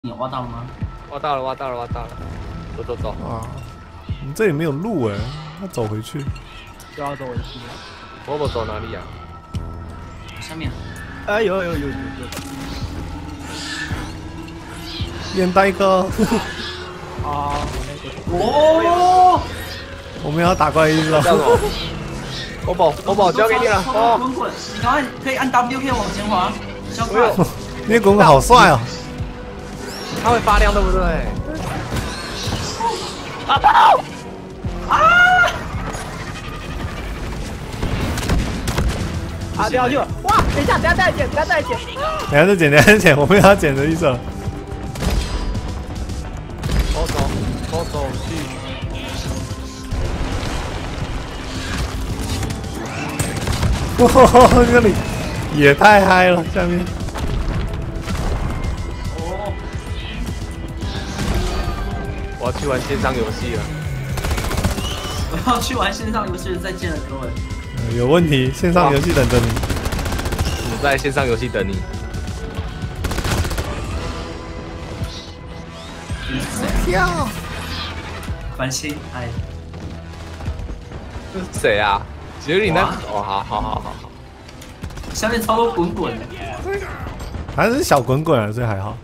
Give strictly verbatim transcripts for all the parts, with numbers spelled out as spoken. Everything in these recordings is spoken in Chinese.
你有挖到了吗？ 挖到了，挖到了，挖到了！走走走！ 啊，你这里没有路哎，要走回去。 就要走回去。 我我走哪里啊？ 下面。 哎，有有有有有。 烟呆哥。 啊， 哦， 我们要打怪一了。 欧宝，欧宝交给你了。哦， 滚滚，你赶快可以按 W 可以往前滑，小快。 那滚滚好帅哦！ 它会发亮，对不对？啊爆！ 啊！ 啊，掉下去了！哇，等一下，等下再捡，等下再捡。 等下再捡，等下再捡，我们要捡的意思。 我走，我走去。 哇，这里也太嗨了，下面。 哦。 我要去玩线上游戏了。 我要去玩线上游戏了，再见了各位。 呃、有问题，线上游戏等着你。 我在线上游戏等你。 跳。 繁星，哎。 这是谁啊？杰里那哦，好好好好好。 下面超多滚滚的。 还是小滚滚啊，所以还好。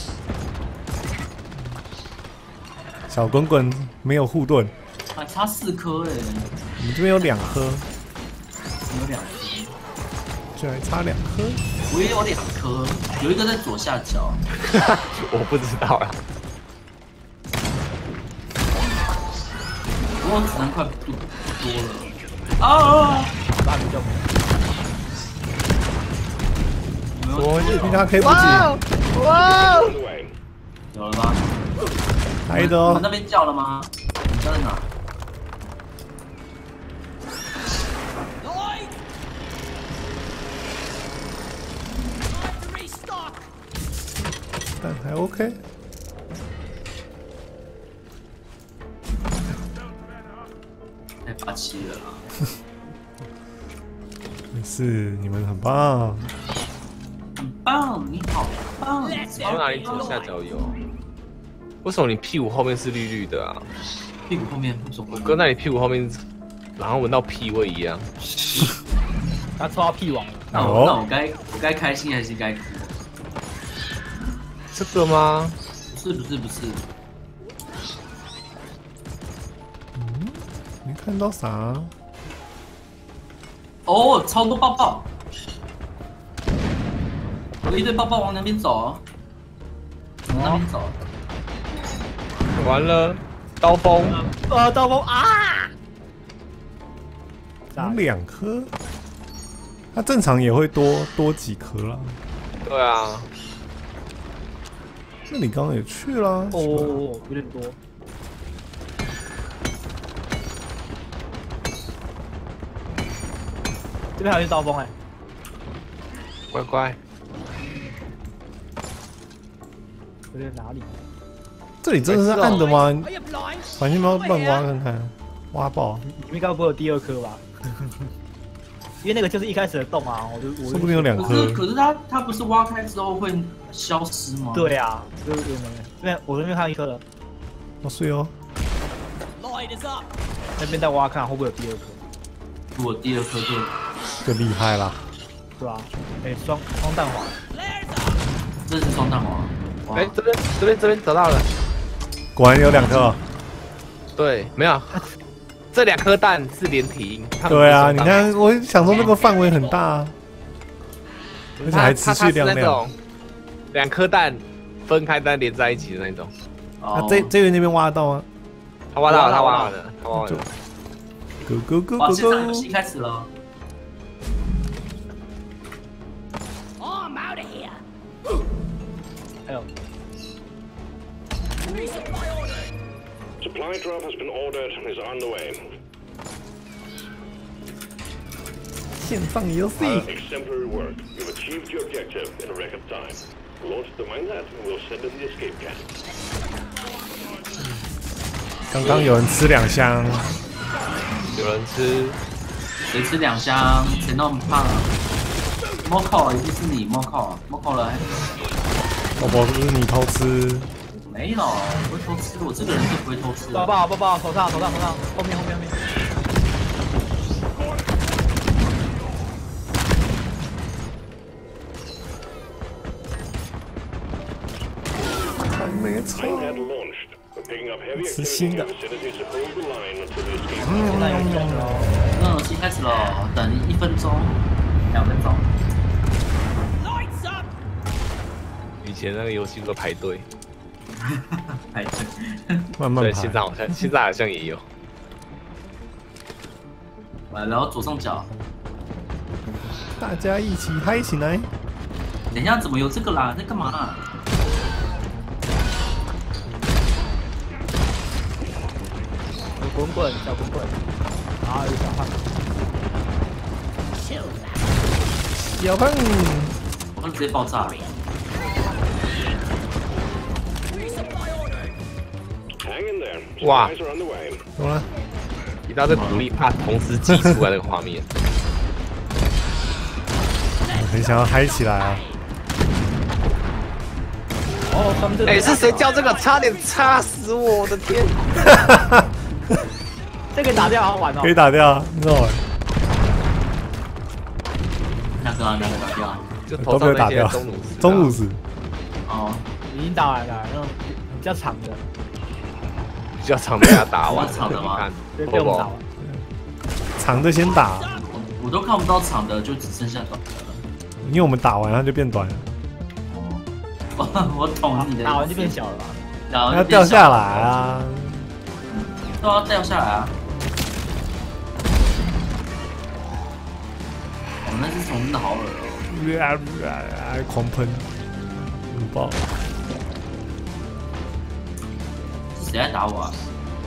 小滚滚没有护盾。 还差四颗哎。 我们这边有两颗。 有两颗。 居然差两颗。 我也有两颗，有一个在左下角。 我不知道啦。 我子弹快不不多了。啊！ 大名叫我应该可以不急。 哇！ 有了吗？ 来的哦。 我们那边叫了吗？你叫在哪？ 但还 OK。 太霸气了啦！ 没事，你们很棒。 很棒，你好棒！ 从哪里左下角有？为什么你屁股后面是绿绿的啊？ 屁股后面为什么？ 我跟在你屁股后面，然后闻到屁味一样。 他抽到屁王了。 那我那我该我该开心还是该哭？ 这个吗？ 不是不是不是。 嗯，没看到啥。 哦，超多爆爆！有一堆爆爆往那边走，往那边走。 完了，刀锋， 呃，刀锋啊！ 有两颗，它正常也会多多几颗啦。 对啊。 那你刚刚也去了。 哦，有点多。这边还有一刀锋哎。 乖乖。 有点哪里？ 这里真的是暗的吗？反正要乱挖看看，挖爆。 里面该不会有第二颗吧？因为那个就是一开始的洞啊，我就我说不定有两颗。 可是可是它它不是挖开之后会消失吗？ 对啊，就有没有？这边我这边看到一颗了。 好碎哦。 那边再挖看会不会有第二颗？ 如果第二颗就就厉害啦。 对吧？哎，双双弹滑。 这是双弹滑。 哎，这边这边这边找到了。 果然有两颗。 对，没有。这两颗蛋是连体婴。 对啊，你看，我想说那个范围很大、啊，而且还持续亮亮。 两颗蛋分开但连在一起的那种。 那这这边那边挖得到吗？ 他挖到了，他挖到了，他挖到了。 Go go go go go！ 线上游戏开始了。 Oh, I'm out of here. 还有。 Supply drop has been ordered and is on the way. 线上游戏。 Exemplary work. You've achieved your objective in a record time. Launch the minenet and we'll send in the escape cat. 刚刚有人吃两箱。 有人吃。 谁吃两箱？谁那么胖啊？Moko 一定是你 ，Moko，Moko 来。 宝宝是不是你偷吃？ 没有，不会偷吃，我这个人就不会偷吃。 抱抱抱抱，头上头上头上，后面后面后面。 还没错。 Mindhat launched. We're picking up heavy 是 activity 新 in 的 the vicinity, so hold the line until the escape. 现在有中了， 那游戏开始了，等一分钟，两分钟。 Lights up! 以前那个游戏都排队， 排队。 对， 慢慢排现。在好像现在好像也有。 来，然后左上角。 大家一起嗨起来！ 等一下，怎么有这个啦？在干嘛啦？ 有滚滚小滚滚，啊有小胖， 小胖， 我直接爆炸了。 Hang in there. Wow. Supplies are on the way. 怎么了？ 提到这鼓励，怕同时挤出来那个画面。 很想要嗨起来啊！ 哦，他们这哎，是谁叫这个？差点插死我！我的天！ 这个打掉好玩哦可。以打掉，你知道吗？ 那个啊那个打掉。 就都头上那些没有打掉。 中弩子啊， 中弩子， 哦， 已经打完了，那种比较长的， 比较常被他打完。 比较长的吗你看， 被被我们打完。 长的先打， 我都看不到长的，就只剩下短的了。 因为我们打完它就变短了， 我我懂你的意思， 打完就变小了吧？ 然后要掉下来，啊！ 都要掉下来啊！我那只虫真的好恶哦。 啊啊啊！狂喷，很爆！ 是谁在打我啊？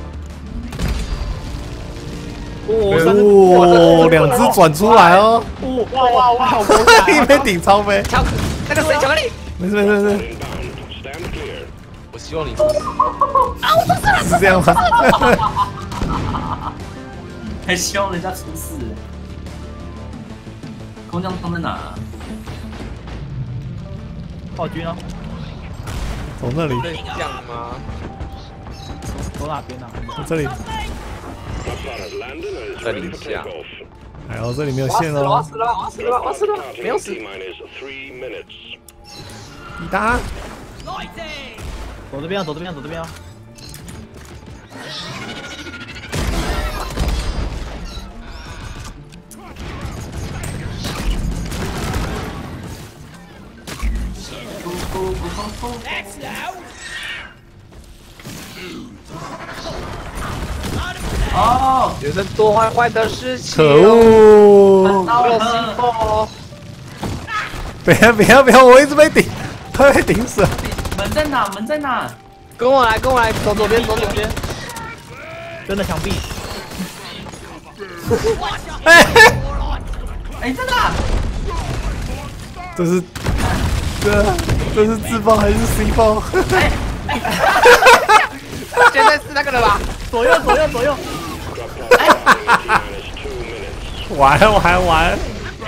哦，两只转出来哦， 哇哇哇，好猛啊！ 一边顶超飞， 巧克那个谁，巧克力。 没事没事没事， Inbound. Stand clear. 我希望你出事。 是这样吗？ 还希望人家出事。空降枪在哪啊？ 炮军哦， 从那里， 是这样吗？ 走哪边啊？ 从这里， Hostile has landed and is 在 ready 零 for 下。 takeoff. 哎呦，这里没有我要死了！我要线哦， 死了！我要死了！我要死了！ Starting 没有 in 死。 T minus three minutes. 抵达， Lighting! 走这边啊，走这边啊，走这边啊！ 咕咕咕咕咕 That's now! 哦， 有人做坏坏的事情。 可！恶！ 到没有心了， 哦。 不要不要不要，我一直被顶，快被顶死了！ 门在哪？门在哪？ 跟我来，跟我来，走左边，走左边。 真的墙壁， 哎， 哎，在哪？ 这是这这是自爆还是 C 爆？ 现在是那个了吧？ 左右左右左右， Drop pod starting in T minus two minutes. 玩玩玩，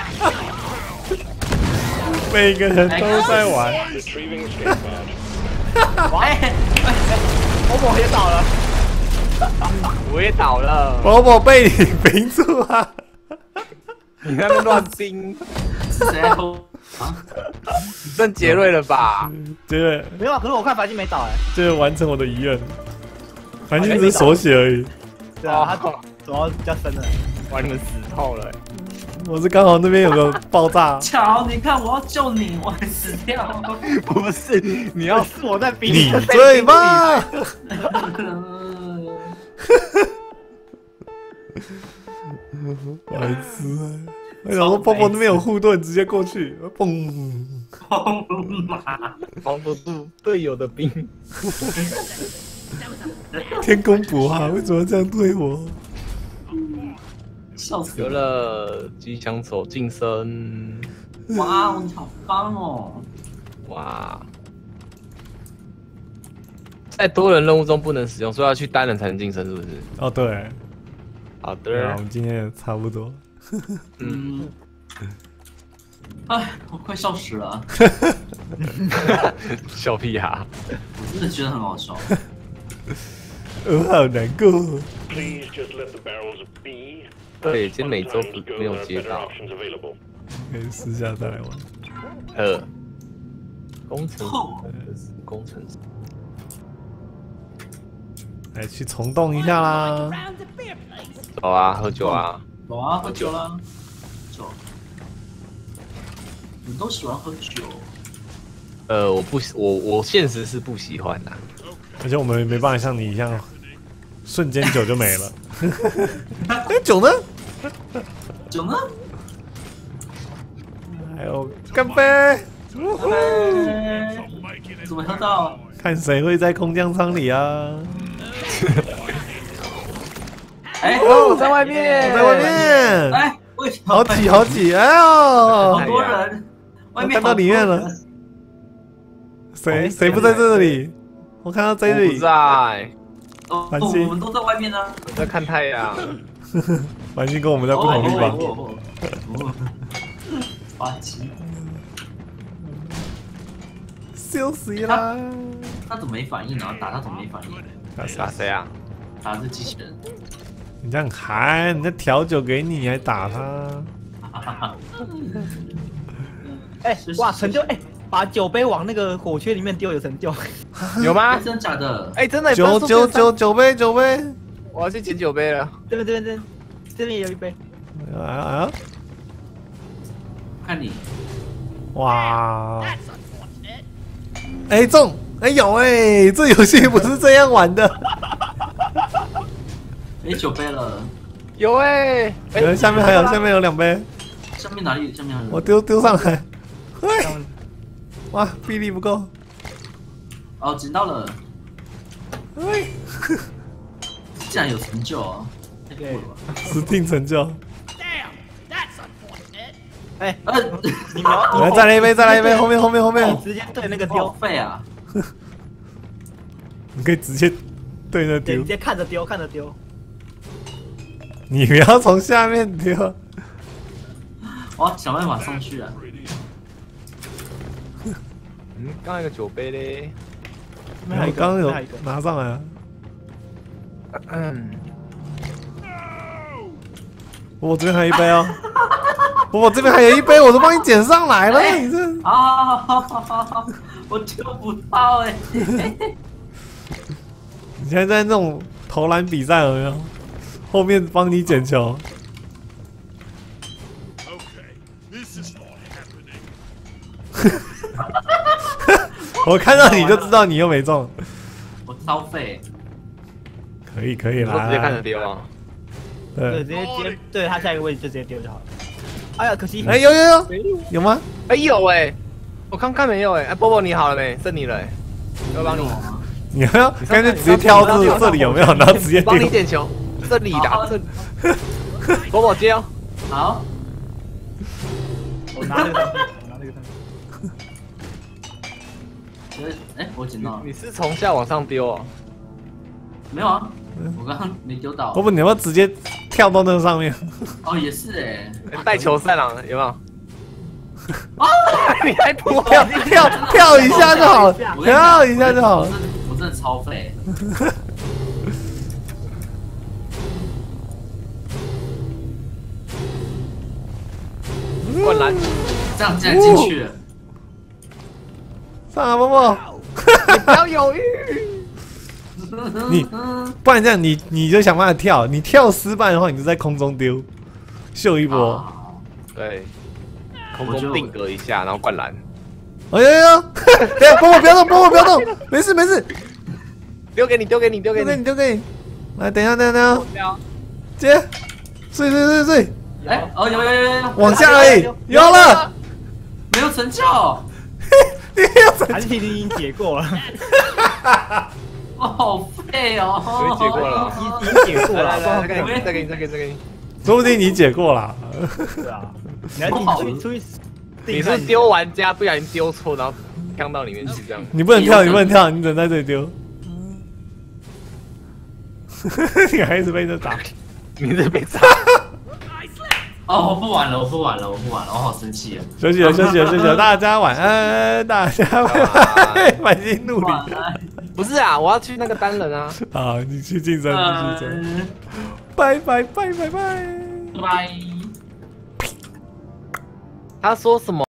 每个人都在玩。 Retrieving escape pod. 哎， 欧某也倒了， 我也倒了。 宝宝被你冰住啊！ 你那边乱冰， 是谁在偷？啊？ 剩杰瑞了吧？ 这个没有啊，可是我看白金没倒哎， 这个完成我的遗愿，反正只是手写而已。 对啊，他走走到比较深了， 哇，你们死透了。 我是刚好那边有个爆炸， 巧，你看我要救你，我还死掉。 不是，你要是我在逼你最棒！白痴啊！我想说，波波那边有护盾，直接过去，嘣！ 空马， 防不住队友的兵。 天公不怕，为什么这样对我？ 笑死有了！ 了机枪手晋升， 哇，你好棒哦！ 哇！在多人任务中不能使用，所以要去单人才能晋升，是不是？ 哦，对， 好对啊，我的， 们今天也差不多。 嗯，哎，我快笑死了。 笑屁哈！ 我真的觉得很好笑。 我好难过。 Please just let the barrels be. 对，今天每周 Sometimes 不没有 there are 接 better 到。 options available. 可以私下再来玩。 呃，工程哦师，工程师。 来去虫洞一下啦！ Round of beer, please. 走啊，喝酒啊！ 走啊，喝酒啦，酒。你都喜欢喝酒？ 呃，我不喜，我我现实是不喜欢的。 而且我们没办法像你一样，瞬间酒就没了。哎，酒呢？ 酒呢？ 还有干杯！ 哎，怎么喝到？ 看谁会在空降舱里啊？ 哎， 哦，在外面， 在外面， 哎，为什么好挤好挤！哎好呦， 多人，外面我看到里面了好多人。 谁谁不在这里？我看到这我不里， 在， 哦， 繁星我们都在外面呢。 我在看太阳。 环境跟我们在不同地方。 哦哦哦哦八七， 笑死啦！ 他怎么没反应？然后打他怎么没反应？ 打谁啊？ 打的是机器人。 你这样喊，人家调酒给你，你还打他？ 哈哈哈。 哎是，是哇， 是成就哎，把酒杯往那个火圈里面丢有成就。 有吗哎？真的假的？ 哎，真的酒酒酒，酒杯酒杯， 我要去捡酒杯了。 这边这边这边这边也有一杯。 啊啊！ 看你， 哇！ That's unfortunate. 哎中！哎有哎，这游戏不是这样玩的。 哎，酒杯了， 有哎， 哎，下面还有，下面有两杯， 下面哪里？下面还有我丢丢上来。喂，哇，臂力不够。 哦，捡到了， 喂， 竟然有成就哦，太酷了吧！ 指定成就。 Damn, that's unfortunate. 哎， 呃， 你瞄， 来，再来一杯，再来一杯，后面后面后面， 直接对那个好丢， 废啊！ 你可以直接对着对， 丢直，接看着丢，看着丢。 你不要从下面丢。 我要想办法上去啊！ 嗯，刚刚有个酒杯嘞。 然后刚刚有拿上来啊， 嗯， 我这边还有一杯哦，我这边还有一杯，我都帮你捡上来了，你这啊，我丢不到哎！ 你现在在那种投篮比赛有没有？后面帮你捡球， Okay, this is not happening. 我看到你就知道你又没中， 我超废， 可以可以啦， 我直接看着丢啊。 对， 对直，接直接对他下一个位置就直接丢就好了。哎呀，可惜， 哎有有有有吗？ 哎有哎，我刚看没有哎，哎波波你好了没？剩你了哎，要帮你， 你要不要干脆直接挑这这里有没有，然后直接帮你丢。 点球，这里好的这，波波接哦。 好， 我拿那个上去，我拿那个上去。 哎，我捡到了， 你是从下往上丢哦？ 没有啊？我刚刚没丢到不。不，你要不要直接跳到那个上面？ 哦，也是哎， 带球赛郎有没有？ 啊！ 你还不跳跳跳一下就好了， 我跟你讲跳一下就好了我真。的我真的超废。 灌篮， 这样竟然进去了， 上来，波波， 不要犹豫。 你不然这样，你你就想办法跳，你跳失败的话，你就在空中丢，秀一波。 啊对，空中定格一下，然后灌篮。 哎呦呦！对，波波不要动，波波不要动，没事没事， 丢给你，丢给你，丢给你丢给你，。丢给你。来，等一下，等一下，等一下， 标接，睡睡睡睡， 哎，哦，有有有有有， 往下而已，有了。 没有成就， 你要怎还是已经解过了， 哦，好废哦。 我已经解过了已已经解过了， 来来来，再不然给你，再给你，再给你，再给你。 说不定你解过了。 对啊，你要自己出去出去。 你是丢玩家不小心丢错，然后跳到里面去这样。 你不能跳，你不能跳，你只能在这里丢。你还一直被这打。 你是被炸。 哦，我不玩了，我不玩了，我不玩了，我好生气啊！ 休息了，休息了，休息了，大家晚安，大家晚安，满心怒晚里。 安， 不是啊，我要去那个单人啊。 好，你去竞争，你去竞争， 嗯， 拜拜拜拜拜。 拜拜。 他说什么？